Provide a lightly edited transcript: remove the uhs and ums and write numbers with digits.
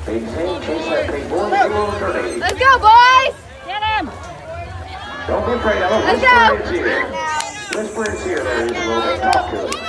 Big Zane, chase that big boy. Let's go, boys! Get him! Don't be afraid of him. Let's go! Whisper is here. There is a little bit. Talk to him.